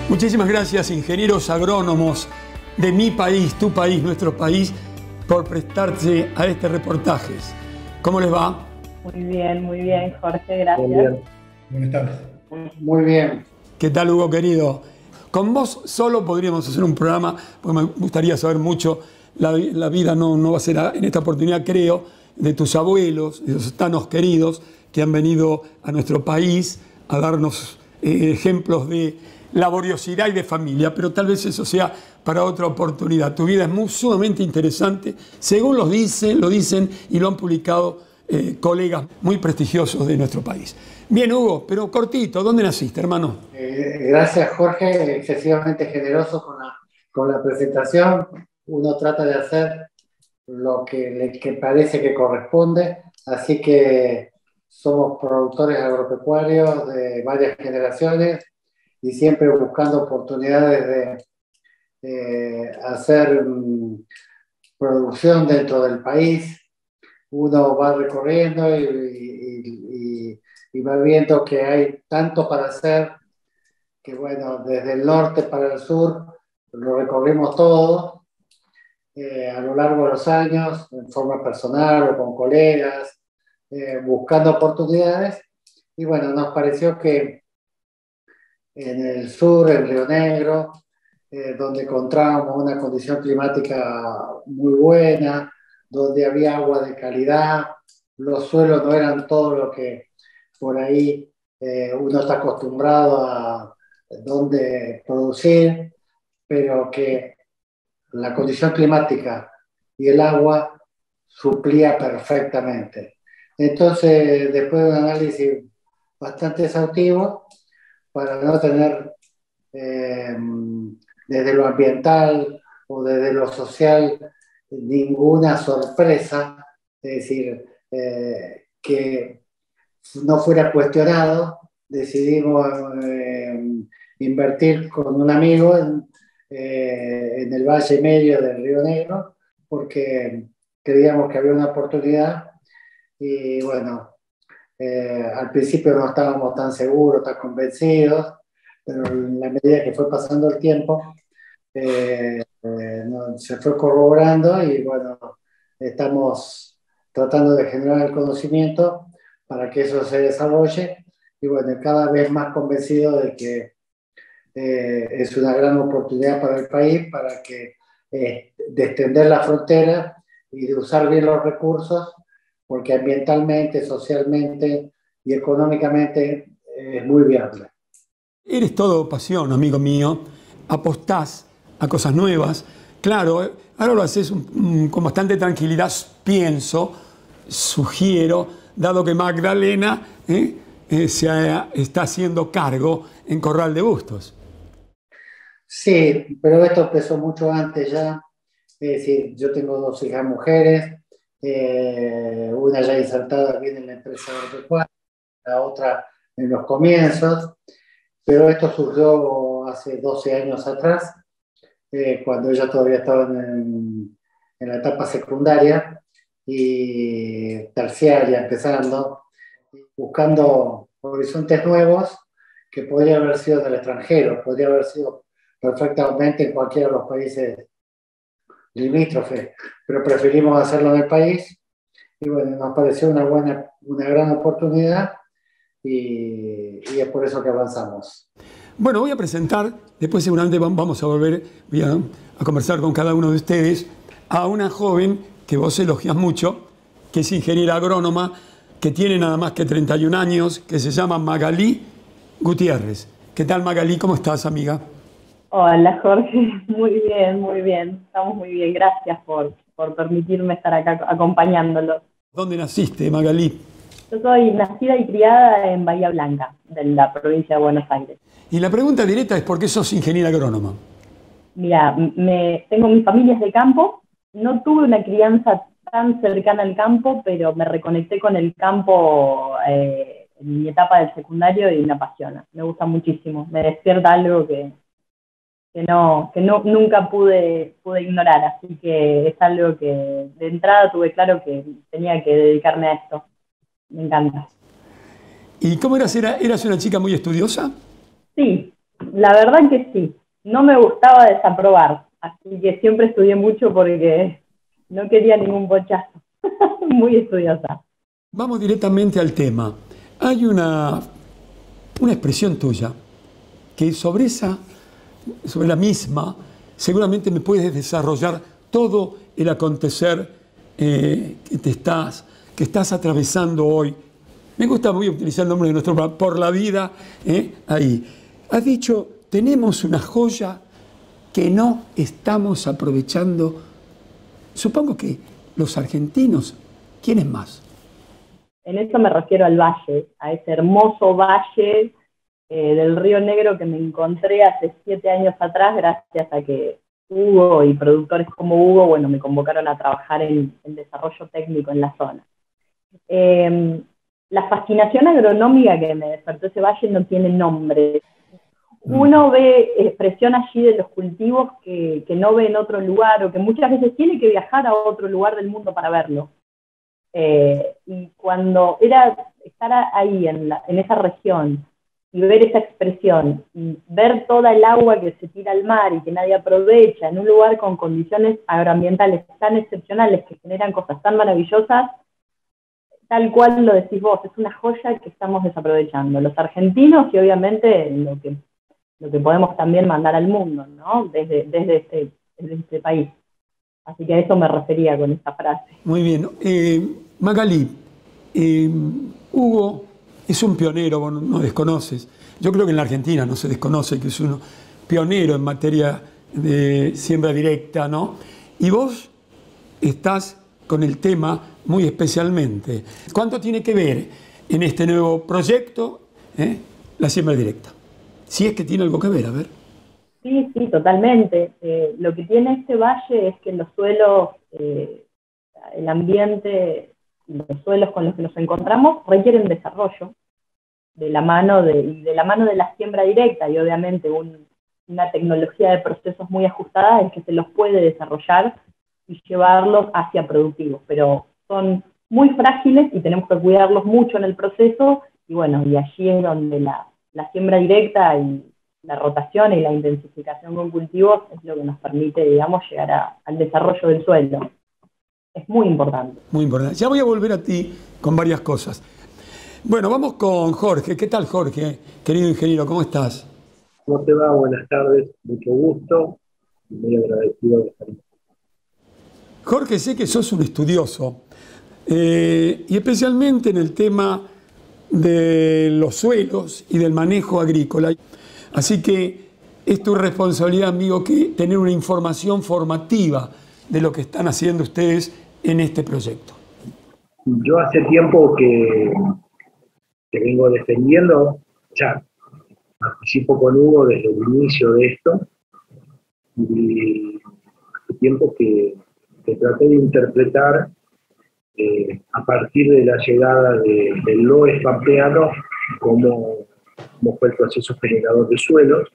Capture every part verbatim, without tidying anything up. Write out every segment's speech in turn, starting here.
Muchísimas gracias, ingenieros agrónomos de mi país, tu país, nuestro país, por prestarse a este reportaje. ¿Cómo les va? Muy bien, muy bien, Jorge, gracias. Muy bien. Buenas tardes. Muy bien. ¿Qué tal, Hugo, querido? Con vos solo podríamos hacer un programa, porque me gustaría saber mucho. La, la vida no, no va a ser en esta oportunidad, creo, de tus abuelos, de esos tanos queridos que han venido a nuestro país a darnos eh, ejemplos de laboriosidad y de familia, pero tal vez eso sea para otra oportunidad. Tu vida es muy sumamente interesante, según lo dicen, lo dicen y lo han publicado eh, colegas muy prestigiosos de nuestro país. Bien, Hugo, pero cortito, ¿dónde naciste, hermano? Eh, gracias, Jorge, excesivamente generoso con la, con la presentación. Uno trata de hacer lo que le que parece que corresponde, así que somos productores agropecuarios de varias generaciones y siempre buscando oportunidades de eh, hacer um, producción dentro del país. Uno va recorriendo y, y, y, y va viendo que hay tanto para hacer, que bueno, desde el norte para el sur lo recorrimos todo eh, a lo largo de los años, en forma personal o con colegas, eh, buscando oportunidades. Y bueno, nos pareció que en el sur, en Río Negro, eh, donde encontrábamos una condición climática muy buena, donde había agua de calidad, los suelos no eran todo lo que por ahí eh, uno está acostumbrado a donde producir, pero que la condición climática y el agua suplía perfectamente. Entonces, después de un análisis bastante exhaustivo, para no tener eh, desde lo ambiental o desde lo social ninguna sorpresa, es decir, eh, que no fuera cuestionado, decidimos eh, invertir con un amigo en, eh, en el valle medio del Río Negro, porque creíamos que había una oportunidad y bueno, eh, al principio no estábamos tan seguros, tan convencidos, pero en la medida que fue pasando el tiempo, eh, eh, no, se fue corroborando y bueno, estamos tratando de generar el conocimiento para que eso se desarrolle y bueno, cada vez más convencido de que eh, es una gran oportunidad para el país, para que eh, de extender la frontera y de usar bien los recursos, porque ambientalmente, socialmente y económicamente eh, es muy viable. Eres todo pasión, amigo mío. Apostás a cosas nuevas. Claro, ahora lo haces con bastante tranquilidad, pienso, sugiero, dado que Magdalena eh, eh, se ha, está haciendo cargo en Corral de Bustos. Sí, pero esto empezó mucho antes ya. Es decir, yo tengo dos hijas mujeres, eh, una ya insertada bien en la empresa agropecuaria, la otra en los comienzos, pero esto surgió hace doce años atrás, eh, cuando ella todavía estaba en, en la etapa secundaria y terciaria, empezando, buscando horizontes nuevos que podría haber sido del extranjero, podría haber sido perfectamente en cualquiera de los países limítrofes, pero preferimos hacerlo en el país y bueno, nos pareció una buena, una gran oportunidad y, y es por eso que avanzamos. Bueno, voy a presentar, después seguramente vamos a volver voy a, a conversar con cada uno de ustedes, a una joven que vos elogias mucho, que es ingeniera agrónoma, que tiene nada más que treinta y un años, que se llama Magalí Gutiérrez. ¿Qué tal, Magalí? ¿Cómo estás, amiga? Hola, Jorge. Muy bien, muy bien. Estamos muy bien. Gracias por, por permitirme estar acá acompañándolo. ¿Dónde naciste, Magalí? Yo soy nacida y criada en Bahía Blanca, de la provincia de Buenos Aires. Y la pregunta directa es ¿por qué sos ingeniera agrónoma? Mira, me, tengo mis familias de campo. No tuve una crianza tan cercana al campo, pero me reconecté con el campo eh, en mi etapa del secundario y me apasiona. Me gusta muchísimo. Me despierta algo que... que no, que no, nunca pude, pude ignorar, así que es algo que de entrada tuve claro que tenía que dedicarme a esto. Me encanta. ¿Y cómo eras? ¿Eras una chica muy estudiosa? Sí, La verdad que sí, no me gustaba desaprobar, así que siempre estudié mucho porque no quería ningún bochazo, muy estudiosa. Vamos directamente al tema. Hay una, una expresión tuya que sobre esa, sobre la misma, seguramente me puedes desarrollar todo el acontecer eh, que te estás, que estás atravesando hoy. Me gusta muy utilizar el nombre de nuestro programa, por la vida, eh, ahí. Has dicho, tenemos una joya que no estamos aprovechando. Supongo que los argentinos, ¿quiénes más? En eso me refiero al valle, a ese hermoso valle eh, del Río Negro que me encontré hace siete años atrás gracias a que Hugo y productores como Hugo, bueno, me convocaron a trabajar en, en desarrollo técnico en la zona. Eh, la fascinación agronómica que me despertó ese valle no tiene nombre. Uno ve expresión allí de los cultivos que, que no ve en otro lugar o que muchas veces tiene que viajar a otro lugar del mundo para verlo. Eh, y cuando era estar ahí en, la, en esa región y ver esa expresión y ver toda el agua que se tira al mar y que nadie aprovecha en un lugar con condiciones agroambientales tan excepcionales que generan cosas tan maravillosas, tal cual lo decís vos, es una joya que estamos desaprovechando los argentinos y obviamente lo que, lo que podemos también mandar al mundo, ¿no? Desde, desde, este, desde este país. Así que a eso me refería con esta frase. Muy bien. Eh, Magalí, eh, Hugo es un pionero, vos no, no desconoces. Yo creo que en la Argentina no se desconoce que es un pionero en materia de siembra directa, ¿no? Y vos estás con el tema muy especialmente. ¿Cuánto tiene que ver en este nuevo proyecto eh, la siembra directa? Si es que tiene algo que ver, a ver. Sí, sí, totalmente. Eh, lo que tiene este valle es que los suelos, eh, el ambiente, los suelos con los que nos encontramos requieren desarrollo de la mano de, de la mano de la siembra directa y obviamente un, una tecnología de procesos muy ajustada es que se los puede desarrollar y llevarlos hacia productivos, pero son muy frágiles y tenemos que cuidarlos mucho en el proceso y bueno, y allí es donde la, la siembra directa y la rotación y la intensificación con cultivos es lo que nos permite, digamos, llegar a, al desarrollo del suelo. Es muy importante. Muy importante. Ya voy a volver a ti con varias cosas. Bueno, vamos con Jorge. ¿Qué tal, Jorge? Querido ingeniero, ¿cómo estás? ¿Cómo te va? Buenas tardes, mucho gusto y muy agradecido de estar aquí. Jorge, sé que sos un estudioso eh, y especialmente en el tema de los suelos y del manejo agrícola. Así que es tu responsabilidad, amigo, que tener una información formativa de lo que están haciendo ustedes en este proyecto. Yo hace tiempo que, que vengo defendiendo, ya participo con Hugo desde el inicio de esto, y hace tiempo que, que traté de interpretar eh, a partir de la llegada de, del LOES pampeano cómo, cómo fue el proceso generador de suelos,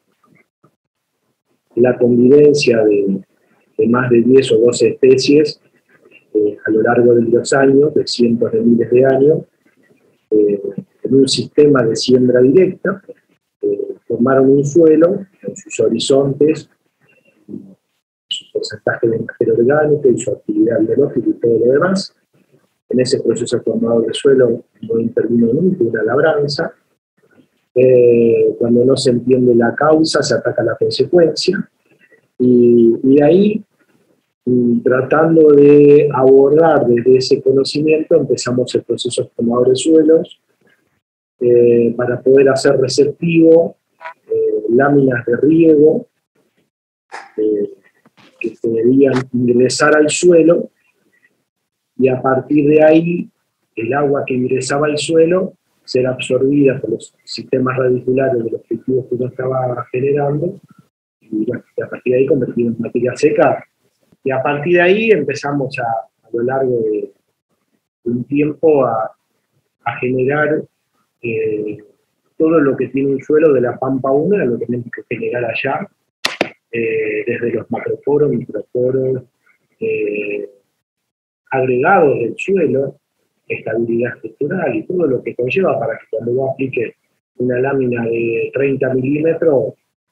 la convivencia de, de más de diez o doce especies eh, a lo largo de los años, de cientos de miles de años, eh, en un sistema de siembra directa, eh, formaron un suelo en sus horizontes, su porcentaje de materia orgánica y su actividad biológica y todo lo demás. En ese proceso formador de suelo no intervino nunca una labranza. Eh, cuando no se entiende la causa, se ataca la consecuencia, y, y ahí, y tratando de abordar desde ese conocimiento, empezamos el proceso formador de suelos eh, para poder hacer receptivo eh, láminas de riego eh, que se debían ingresar al suelo, y a partir de ahí el agua que ingresaba al suelo ser absorbida por los sistemas radiculares de los cultivos que uno estaba generando, y bueno, a partir de ahí convertido en materia seca. Y a partir de ahí empezamos a, a lo largo de, de un tiempo a, a generar eh, todo lo que tiene un suelo de la pampa húmeda, lo que tenemos que generar allá, eh, desde los macroporos, microporos, eh, agregados del suelo, estabilidad estructural y todo lo que conlleva para que cuando uno aplique una lámina de treinta milímetros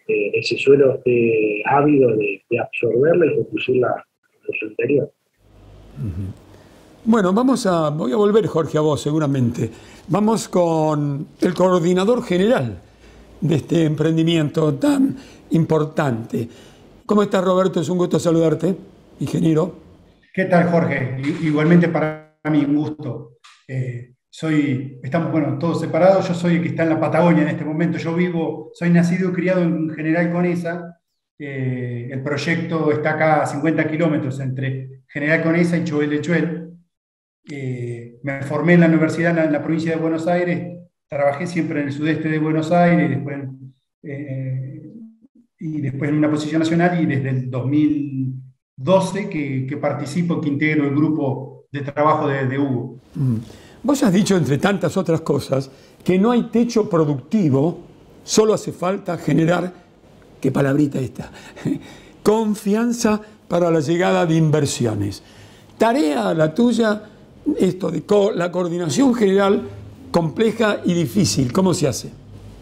eh, ese suelo esté ávido de, de absorberla y conducirla a su interior. Uh-huh. Bueno, vamos a, voy a volver, Jorge, a vos seguramente. Vamos con el coordinador general de este emprendimiento tan importante. ¿Cómo estás, Roberto? Es un gusto saludarte, ingeniero. ¿Qué tal, Jorge? Igualmente para mí, un gusto. Eh, soy, estamos, bueno, todos separados. Yo soy el que está en la Patagonia en este momento. Yo vivo, soy nacido y criado en General Conesa. Eh, el proyecto está acá a cincuenta kilómetros entre General Conesa y Choel de Choel. Eh, me formé en la universidad en la, en la provincia de Buenos Aires. Trabajé siempre en el sudeste de Buenos Aires, después, eh, y después en una posición nacional, y desde el dos mil doce que, que participo, que integro el grupo de trabajo de, de Hugo. Mm. Vos has dicho, entre tantas otras cosas, que no hay techo productivo, solo hace falta generar, qué palabrita esta, confianza para la llegada de inversiones. Tarea la tuya, esto de co la coordinación general, compleja y difícil. ¿Cómo se hace?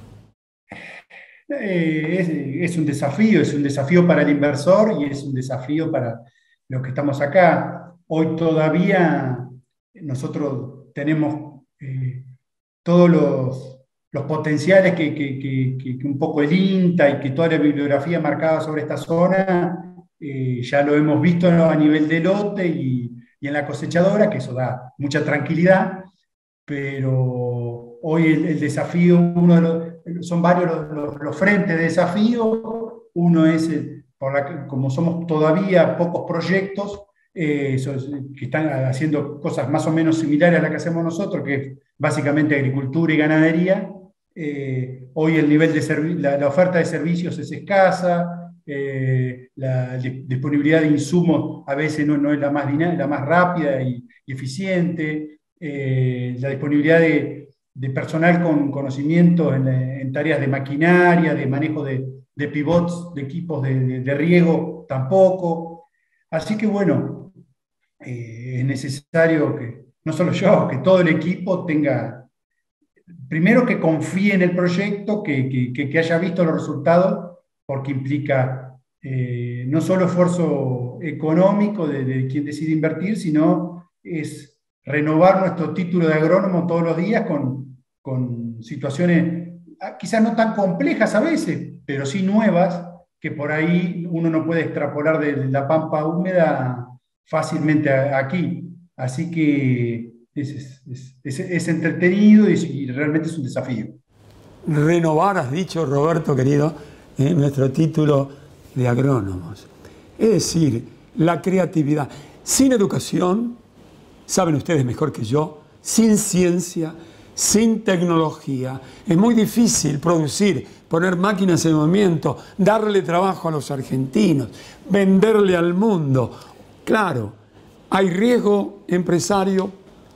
Eh, es, es un desafío, es un desafío para el inversor y es un desafío para los que estamos acá. Hoy todavía nosotros tenemos eh, todos los, los potenciales que, que, que, que un poco el INTA y que toda la bibliografía marcada sobre esta zona, eh, ya lo hemos visto a nivel de lote y, y en la cosechadora, que eso da mucha tranquilidad, pero hoy el, el desafío, uno de los, son varios los, los, los frentes de desafío. Uno es, el, por la, como somos todavía pocos proyectos eh, que están haciendo cosas más o menos similares a las que hacemos nosotros, que es básicamente agricultura y ganadería, eh, hoy el nivel de la, la oferta de servicios es escasa, eh, la disponibilidad de insumos a veces no, no es la más, la más rápida y, y eficiente, eh, la disponibilidad de, de personal con conocimientos en, en tareas de maquinaria, de manejo de, de pivots, de equipos de, de, de riego, tampoco. Así que bueno, eh, es necesario que, no solo yo, que todo el equipo tenga, primero que confíe en el proyecto, que, que, que haya visto los resultados, porque implica eh, no solo esfuerzo económico de, de quien decide invertir, sino es renovar nuestro título de agrónomo todos los días con, con situaciones quizás no tan complejas a veces, pero sí nuevas, que por ahí uno no puede extrapolar de la pampa húmeda fácilmente aquí. Así que es, es, es, es entretenido y, y realmente es un desafío. Renovar, has dicho, Roberto, querido, eh, nuestro título de agrónomos. Es decir, la creatividad. Sin educación, saben ustedes mejor que yo, sin ciencia, sin tecnología, es muy difícil producir, poner máquinas en movimiento, darle trabajo a los argentinos, venderle al mundo. Claro, hay riesgo empresario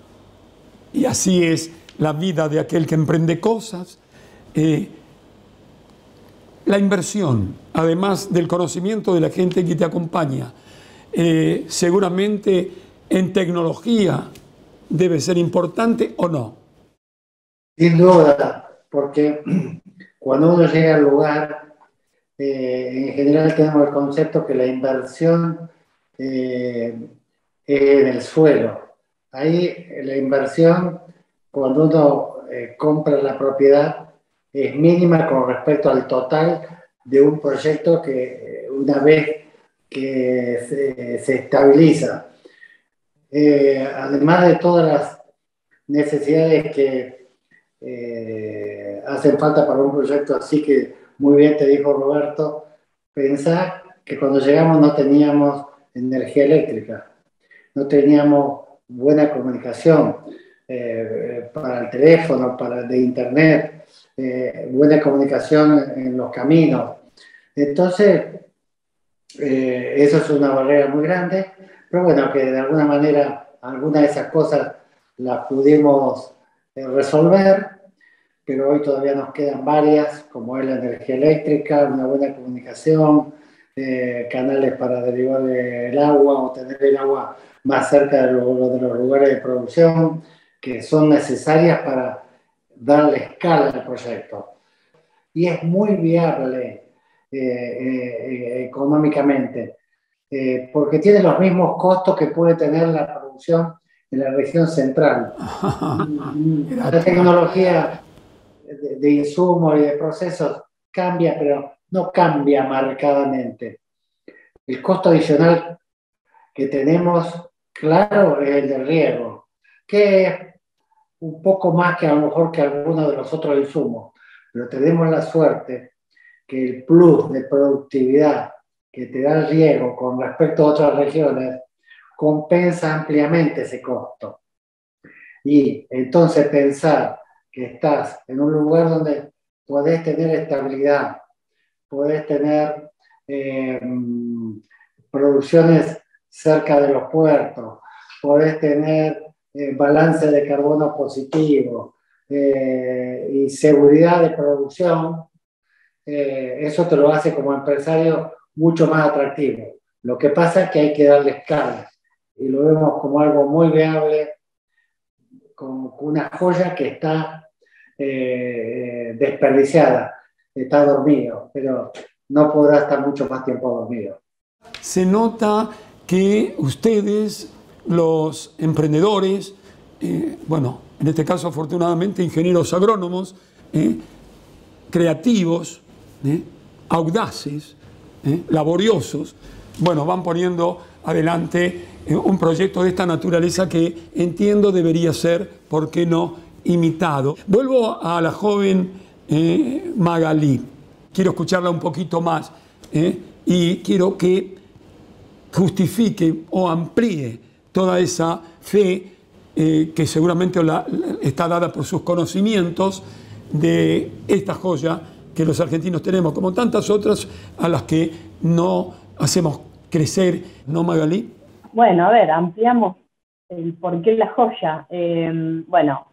y así es la vida de aquel que emprende cosas. Eh, la inversión, además del conocimiento de la gente que te acompaña, eh, seguramente en tecnología debe ser importante o no. Sin duda, porque cuando uno llega al lugar, eh, en general tenemos el concepto que la inversión eh, es en el suelo. Ahí la inversión, cuando uno eh, compra la propiedad, es mínima con respecto al total de un proyecto que una vez que se, se estabiliza. Eh, además de todas las necesidades que eh, hacen falta para un proyecto así, que muy bien te dijo Roberto, pensá que cuando llegamos no teníamos energía eléctrica, no teníamos buena comunicación eh, para el teléfono, para de internet, eh, buena comunicación en los caminos. Entonces, eh, eso es una barrera muy grande, pero bueno, que de alguna manera algunas de esas cosas las pudimos eh, resolver, pero hoy todavía nos quedan varias, como es la energía eléctrica, una buena comunicación, eh, canales para derivar el agua o tener el agua más cerca de, lo, de los lugares de producción, que son necesarias para darle escala al proyecto. Y es muy viable eh, eh, económicamente, eh, porque tiene los mismos costos que puede tener la producción en la región central. La tecnología de, de insumos y de procesos cambia, pero no cambia marcadamente. El costo adicional que tenemos, claro, es el del riego, que es un poco más que a lo mejor que algunos de los otros insumos, pero tenemos la suerte que el plus de productividad que te da el riego con respecto a otras regiones compensa ampliamente ese costo. Y entonces pensar que estás en un lugar donde podés tener estabilidad, podés tener eh, producciones cerca de los puertos, podés tener eh, balance de carbono positivo eh, y seguridad de producción, eh, eso te lo hace como empresario mucho más atractivo. Lo que pasa es que hay que darle escala y lo vemos como algo muy viable, como una joya que está eh, desperdiciada, está dormido, pero no podrá estar mucho más tiempo dormido. Se nota que ustedes, los emprendedores, eh, bueno, en este caso afortunadamente ingenieros agrónomos, eh, creativos, eh, audaces, eh, laboriosos, bueno, van poniendo adelante eh, un proyecto de esta naturaleza que entiendo debería ser, ¿por qué no?, imitado. Vuelvo a la joven eh, Magalí. Quiero escucharla un poquito más eh, y quiero que justifique o amplíe toda esa fe eh, que seguramente la, está dada por sus conocimientos de esta joya que los argentinos tenemos, como tantas otras a las que no hacemos crecer, ¿no, Magalí? Bueno, a ver, ampliamos el por qué la joya. Eh, bueno,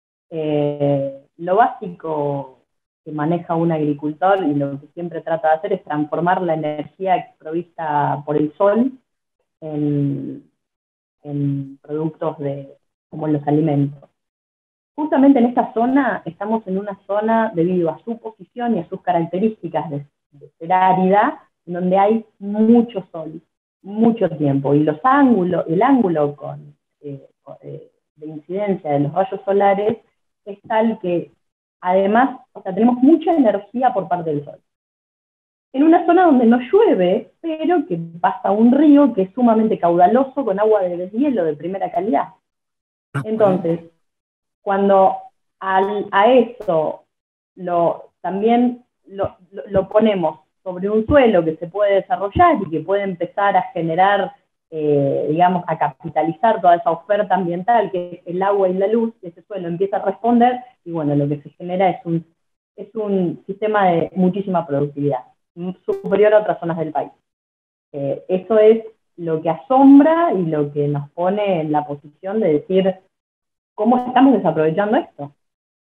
eh, lo básico que maneja un agricultor y lo que siempre trata de hacer es transformar la energía provista por el sol en, en productos de, como los alimentos. Justamente en esta zona, estamos en una zona, debido a su posición y a sus características de, de ser árida, donde hay mucho sol, mucho tiempo, y los ángulos, el ángulo con, eh, eh, de incidencia de los rayos solares es tal que, además, o sea, tenemos mucha energía por parte del sol. En una zona donde no llueve, pero que pasa un río que es sumamente caudaloso con agua de deshielo de primera calidad. Entonces, cuando al, a eso lo, también lo, lo, lo ponemos sobre un suelo que se puede desarrollar y que puede empezar a generar, eh, digamos, a capitalizar toda esa oferta ambiental que es el agua y la luz, y ese suelo empieza a responder, y bueno, lo que se genera es un, es un sistema de muchísima productividad, superior a otras zonas del país. Eh, eso es lo que asombra y lo que nos pone en la posición de decir, ¿cómo estamos desaprovechando esto?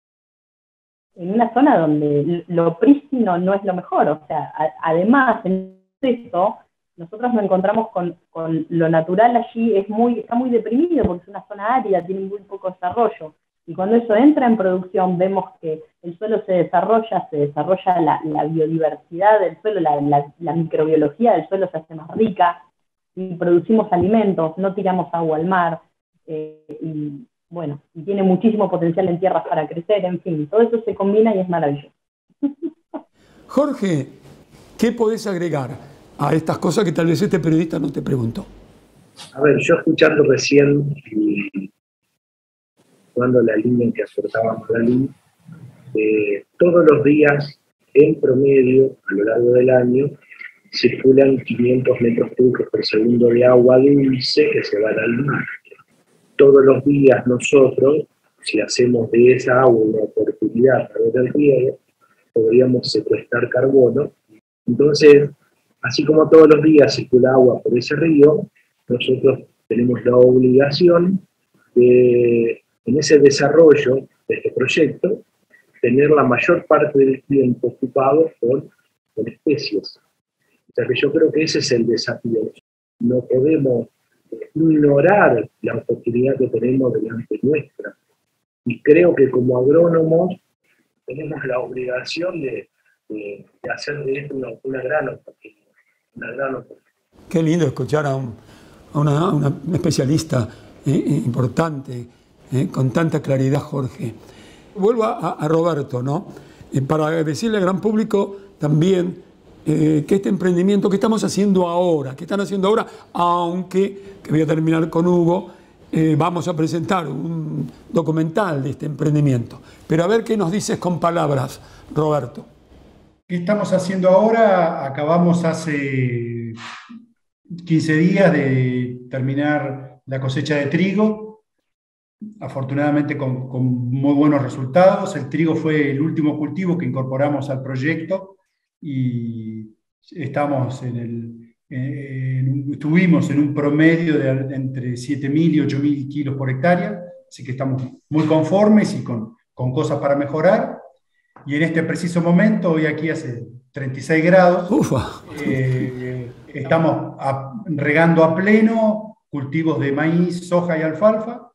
En una zona donde lo prístino no es lo mejor, o sea, a, además, en esto, nosotros nos encontramos con, con lo natural allí, es muy, está muy deprimido porque es una zona árida, tiene muy poco desarrollo, y cuando eso entra en producción, vemos que el suelo se desarrolla, se desarrolla la, la biodiversidad del suelo, la, la, la microbiología del suelo se hace más rica, y producimos alimentos, no tiramos agua al mar, eh, y bueno, y tiene muchísimo potencial en tierras para crecer, en fin, todo eso se combina y es maravilloso. Jorge, ¿qué podés agregar a estas cosas que tal vez este periodista no te preguntó? A ver, yo escuchando recién, y cuando la línea en que acertaba Magalí, eh, todos los días, en promedio, a lo largo del año, circulan quinientos metros cúbicos por segundo de agua dulce que se van al mar. Todos los días nosotros, si hacemos de esa agua una oportunidad a través del riego, podríamos secuestrar carbono. Entonces, así como todos los días circula agua por ese río, nosotros tenemos la obligación de, en ese desarrollo de este proyecto, tener la mayor parte del tiempo ocupado con, con especies. O sea que yo creo que ese es el desafío. No podemos ignorar la oportunidad que tenemos delante nuestra. Y creo que como agrónomos tenemos la obligación de, de, de hacer de esto una, una gran oportunidad. Una gran oportunidad. Qué lindo escuchar a un, a una, a una especialista eh, importante, eh, con tanta claridad, Jorge. Vuelvo a, a Roberto, ¿no? Eh, para decirle al gran público también eh, que este emprendimiento que estamos haciendo ahora, que están haciendo ahora, aunque, que voy a terminar con Hugo, eh, vamos a presentar un documental de este emprendimiento. Pero a ver qué nos dices con palabras, Roberto. ¿Qué estamos haciendo ahora? Acabamos hace quince días de terminar la cosecha de trigo, afortunadamente con, con muy buenos resultados. El trigo fue el último cultivo que incorporamos al proyecto y estamos en el, en, estuvimos en un promedio de entre siete mil y ocho mil kilos por hectárea, así que estamos muy conformes y con, con cosas para mejorar. Y en este preciso momento, hoy aquí hace treinta y seis grados, eh, estamos a, regando a pleno cultivos de maíz, soja y alfalfa,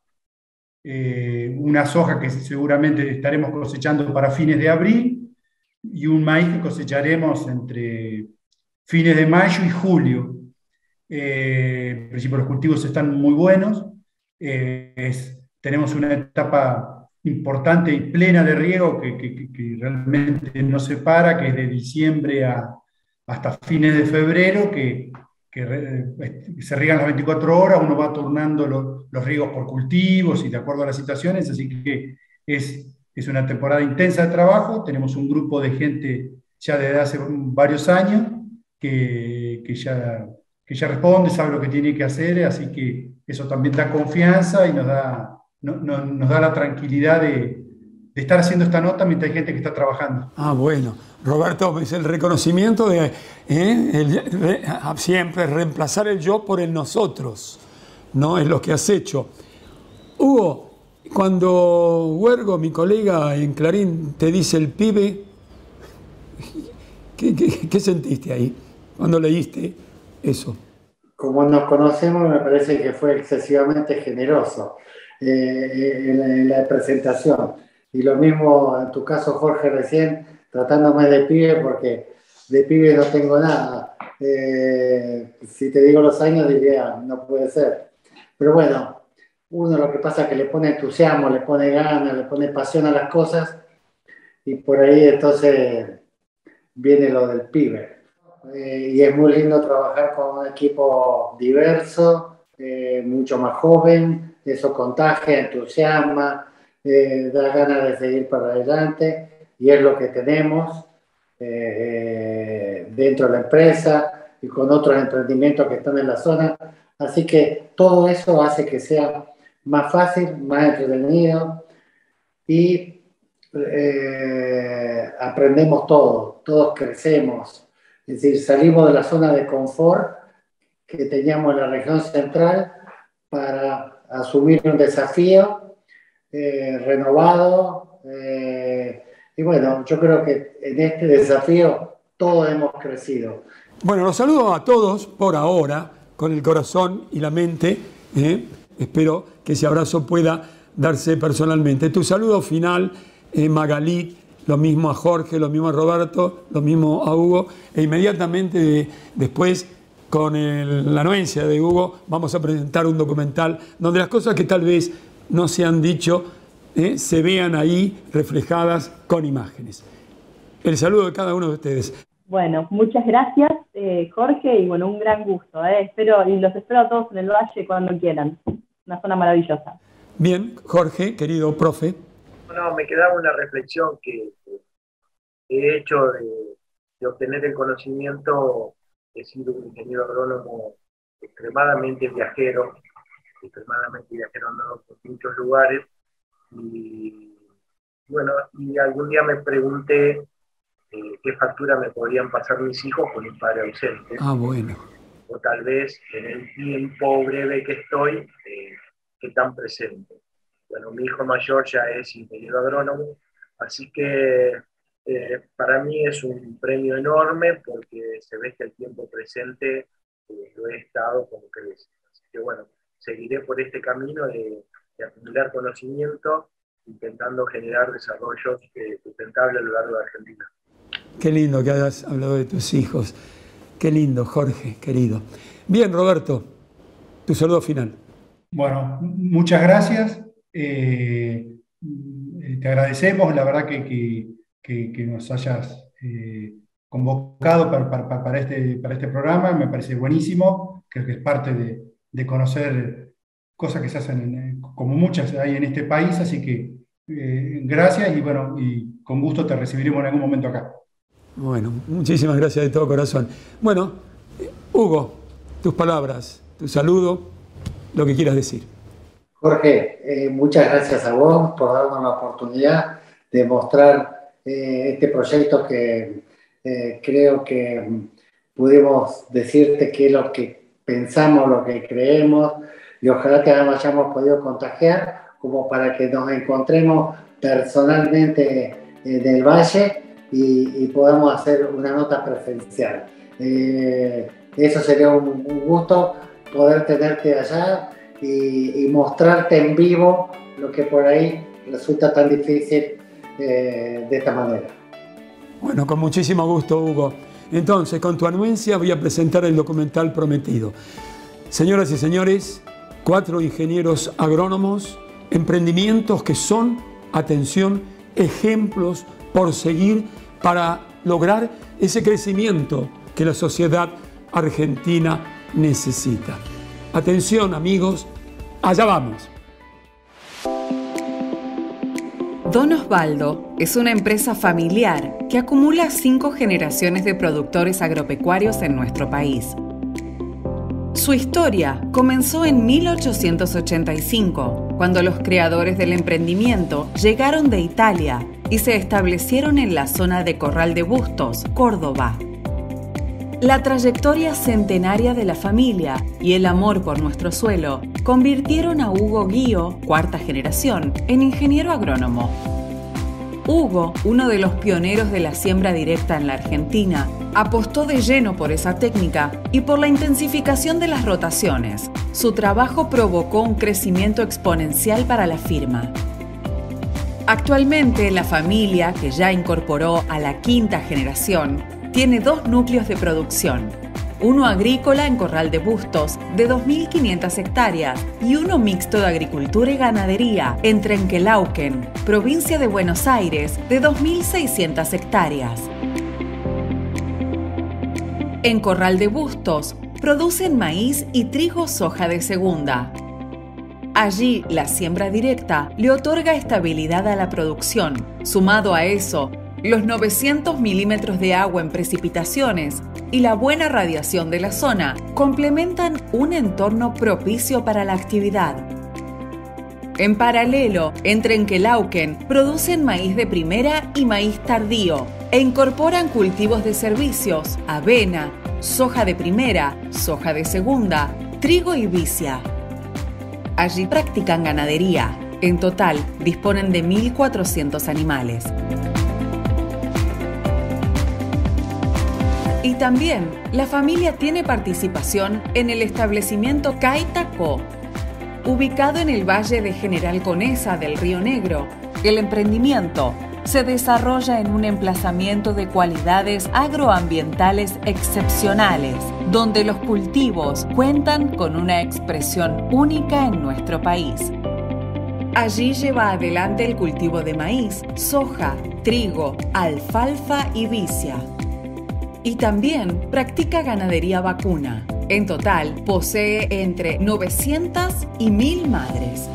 eh, una soja que seguramente estaremos cosechando para fines de abril y un maíz que cosecharemos entre fines de mayo y julio. Eh, en principio los cultivos están muy buenos, eh, es, tenemos una etapa importante y plena de riego que, que, que realmente no se para, que es de diciembre a, hasta fines de febrero, que, que re, se riegan las veinticuatro horas, uno va turnando lo, los riegos por cultivos y de acuerdo a las situaciones, así que es, es una temporada intensa de trabajo. Tenemos un grupo de gente ya desde hace varios años que, que, ya, que ya responde, sabe lo que tiene que hacer, así que eso también da confianza y nos da... No, no, nos da la tranquilidad de, de estar haciendo esta nota mientras hay gente que está trabajando. Ah, bueno. Roberto, es el reconocimiento de ¿eh? el, re, siempre reemplazar el yo por el nosotros, ¿no? Es lo que has hecho. Hugo, cuando Huergo, mi colega en Clarín, te dice el pibe, ¿qué, qué, qué sentiste ahí cuando leíste eso? Como nos conocemos, me parece que fue excesivamente generoso eh, en, la, en la presentación. Y lo mismo en tu caso, Jorge, recién, tratándome de pibe, porque de pibe no tengo nada. Eh, si te digo los años, diría, no puede ser. Pero bueno, uno lo que pasa es que le pone entusiasmo, le pone ganas, le pone pasión a las cosas, y por ahí entonces viene lo del pibe. Eh, y es muy lindo trabajar con un equipo diverso, eh, mucho más joven, eso contagia, entusiasma, eh, da ganas de seguir para adelante, y es lo que tenemos eh, dentro de la empresa y con otros emprendimientos que están en la zona. Así que todo eso hace que sea más fácil, más entretenido, y eh, aprendemos todo, todos crecemos. Es decir, salimos de la zona de confort que teníamos en la región central para asumir un desafío eh, renovado. Eh, y bueno, yo creo que en este desafío todos hemos crecido. Bueno, los saludo a todos por ahora, con el corazón y la mente. ¿eh? Espero que ese abrazo pueda darse personalmente. Tu saludo final, eh, Magalí, lo mismo a Jorge, lo mismo a Roberto, lo mismo a Hugo, e inmediatamente de, después, con el, la anuencia de Hugo, vamos a presentar un documental donde las cosas que tal vez no se han dicho eh, se vean ahí reflejadas con imágenes. El saludo de cada uno de ustedes. Bueno, muchas gracias, eh, Jorge, y bueno, un gran gusto. Eh. Espero, y los espero a todos en el Valle cuando quieran. Una zona maravillosa. Bien, Jorge, querido profe. No, me quedaba una reflexión que, que he hecho de, de obtener el conocimiento. He sido un ingeniero agrónomo extremadamente viajero, extremadamente viajero andando por muchos lugares, y bueno, y algún día me pregunté eh, qué factura me podrían pasar mis hijos con un padre ausente. Ah, bueno. O tal vez en el tiempo breve que estoy, eh, qué tan presente. Bueno, mi hijo mayor ya es ingeniero agrónomo, así que eh, para mí es un premio enorme porque se ve que el tiempo presente eh, lo he estado como crece. Así que bueno, seguiré por este camino de, de acumular conocimiento, intentando generar desarrollos eh, sustentables a lo largo de Argentina. Qué lindo que hayas hablado de tus hijos. Qué lindo, Jorge, querido. Bien, Roberto, tu saludo final. Bueno, muchas gracias. Eh, te agradecemos, la verdad, que, que, que, que nos hayas eh, convocado para, para, para, este, para este programa. Me parece buenísimo. Creo que es parte de, de conocer cosas que se hacen, como muchas hay en este país. Así que eh, gracias y bueno, y con gusto te recibiremos en algún momento acá. Bueno, muchísimas gracias de todo corazón. Bueno, Hugo, tus palabras, tu saludo, lo que quieras decir. Jorge, eh, muchas gracias a vos por darnos la oportunidad de mostrar eh, este proyecto que eh, creo que pudimos decirte qué es lo que pensamos, lo que creemos, y ojalá que hayamos podido contagiar como para que nos encontremos personalmente en el Valle y, y podamos hacer una nota presencial. Eh, eso sería un, un gusto poder tenerte allá y, y mostrarte en vivo lo que por ahí resulta tan difícil eh, de esta manera. Bueno, con muchísimo gusto, Hugo. Entonces, con tu anuencia voy a presentar el documental prometido. Señoras y señores, cuatro ingenieros agrónomos, emprendimientos que son, atención, ejemplos por seguir para lograr ese crecimiento que la sociedad argentina necesita. Atención, amigos, allá vamos. Don Osvaldo es una empresa familiar que acumula cinco generaciones de productores agropecuarios en nuestro país. Su historia comenzó en mil ochocientos ochenta y cinco, cuando los creadores del emprendimiento llegaron de Italia y se establecieron en la zona de Corral de Bustos, Córdoba. La trayectoria centenaria de la familia y el amor por nuestro suelo convirtieron a Hugo Guío, cuarta generación, en ingeniero agrónomo. Hugo, uno de los pioneros de la siembra directa en la Argentina, apostó de lleno por esa técnica y por la intensificación de las rotaciones. Su trabajo provocó un crecimiento exponencial para la firma. Actualmente, la familia, que ya incorporó a la quinta generación, tiene dos núcleos de producción, uno agrícola en Corral de Bustos, de dos mil quinientas hectáreas, y uno mixto de agricultura y ganadería en Trenquelauquen, provincia de Buenos Aires, de dos mil seiscientas hectáreas. En Corral de Bustos producen maíz y trigo soja de segunda. Allí, la siembra directa le otorga estabilidad a la producción. Sumado a eso, los novecientos milímetros de agua en precipitaciones y la buena radiación de la zona complementan un entorno propicio para la actividad. En paralelo, en Trenquelauquen producen maíz de primera y maíz tardío e incorporan cultivos de servicios, avena, soja de primera, soja de segunda, trigo y vicia. Allí practican ganadería. En total, disponen de mil cuatrocientos animales. Y también, la familia tiene participación en el establecimiento Caitacó, ubicado en el valle de General Conesa del Río Negro. El emprendimiento se desarrolla en un emplazamiento de cualidades agroambientales excepcionales, donde los cultivos cuentan con una expresión única en nuestro país. Allí lleva adelante el cultivo de maíz, soja, trigo, alfalfa y vicia. Y también practica ganadería vacuna. En total, posee entre novecientas y mil madres.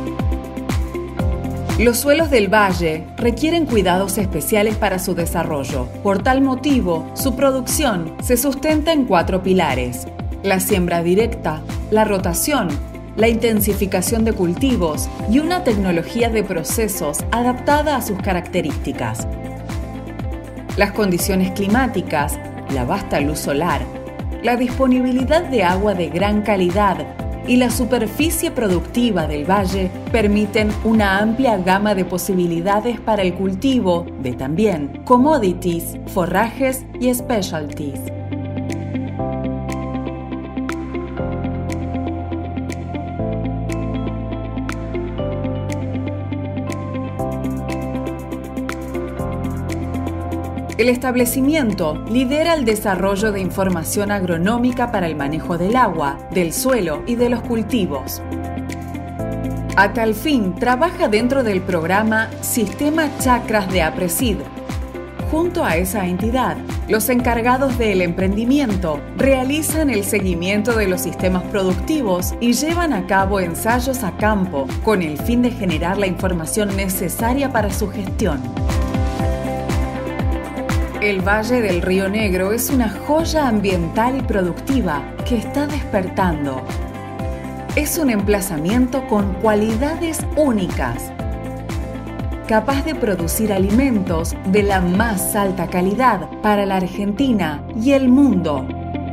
Los suelos del valle requieren cuidados especiales para su desarrollo. Por tal motivo, su producción se sustenta en cuatro pilares: la siembra directa, la rotación, la intensificación de cultivos y una tecnología de procesos adaptada a sus características. Las condiciones climáticas, la vasta luz solar, la disponibilidad de agua de gran calidad y la superficie productiva del valle permiten una amplia gama de posibilidades para el cultivo de también commodities, forrajes y specialties. El establecimiento lidera el desarrollo de información agronómica para el manejo del agua, del suelo y de los cultivos. A tal fin, trabaja dentro del programa Sistema Chacras de APRESID. Junto a esa entidad, los encargados del emprendimiento realizan el seguimiento de los sistemas productivos y llevan a cabo ensayos a campo con el fin de generar la información necesaria para su gestión. El Valle del Río Negro es una joya ambiental y productiva que está despertando. Es un emplazamiento con cualidades únicas, capaz de producir alimentos de la más alta calidad para la Argentina y el mundo.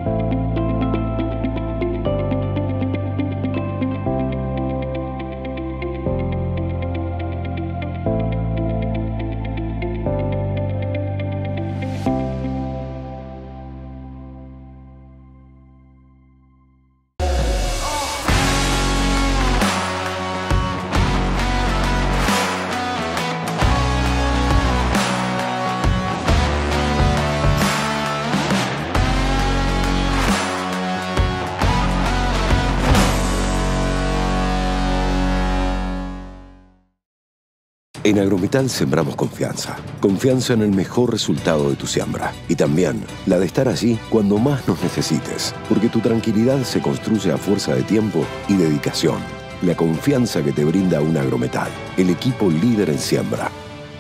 En Agrometal sembramos confianza. Confianza en el mejor resultado de tu siembra. Y también la de estar allí cuando más nos necesites. Porque tu tranquilidad se construye a fuerza de tiempo y dedicación. La confianza que te brinda un Agrometal. El equipo líder en siembra.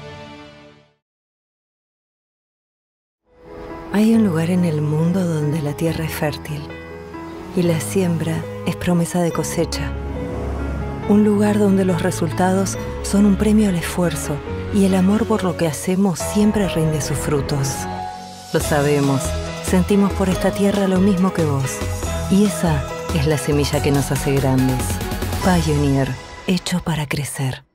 Hay un lugar en el mundo donde la tierra es fértil. Y la siembra es promesa de cosecha. Un lugar donde los resultados son un premio al esfuerzo y el amor por lo que hacemos siempre rinde sus frutos. Lo sabemos, sentimos por esta tierra lo mismo que vos. Y esa es la semilla que nos hace grandes. Pioneer, hecho para crecer.